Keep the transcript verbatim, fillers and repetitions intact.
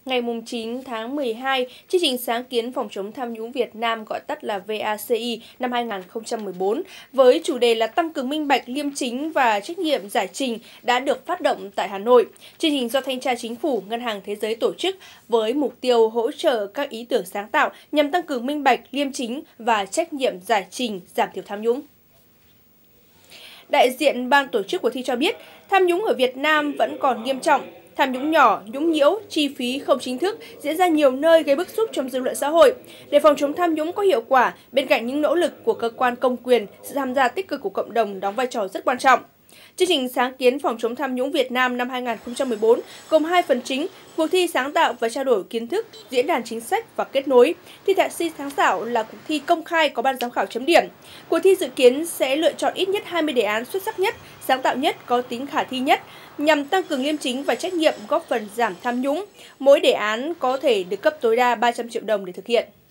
Ngày chín tháng mười hai, chương trình sáng kiến phòng chống tham nhũng Việt Nam gọi tắt là vê a xê i năm hai nghìn không trăm mười bốn với chủ đề là tăng cường minh bạch, liêm chính và trách nhiệm giải trình đã được phát động tại Hà Nội. Chương trình do Thanh tra Chính phủ, Ngân hàng Thế giới tổ chức với mục tiêu hỗ trợ các ý tưởng sáng tạo nhằm tăng cường minh bạch, liêm chính và trách nhiệm giải trình, giảm thiểu tham nhũng. Đại diện ban tổ chức cuộc thi cho biết, tham nhũng ở Việt Nam vẫn còn nghiêm trọng. Tham nhũng nhỏ, nhũng nhiễu, chi phí không chính thức diễn ra nhiều nơi gây bức xúc trong dư luận xã hội. Để phòng chống tham nhũng có hiệu quả, bên cạnh những nỗ lực của cơ quan công quyền, sự tham gia tích cực của cộng đồng đóng vai trò rất quan trọng. Chương trình sáng kiến phòng chống tham nhũng Việt Nam năm hai nghìn không trăm mười bốn gồm hai phần chính: cuộc thi sáng tạo và trao đổi kiến thức, diễn đàn chính sách và kết nối. Thi thạc sĩ sáng tạo là cuộc thi công khai có ban giám khảo chấm điểm. Cuộc thi dự kiến sẽ lựa chọn ít nhất hai mươi đề án xuất sắc nhất, sáng tạo nhất, có tính khả thi nhất nhằm tăng cường liêm chính và trách nhiệm, góp phần giảm tham nhũng. Mỗi đề án có thể được cấp tối đa ba trăm triệu đồng để thực hiện.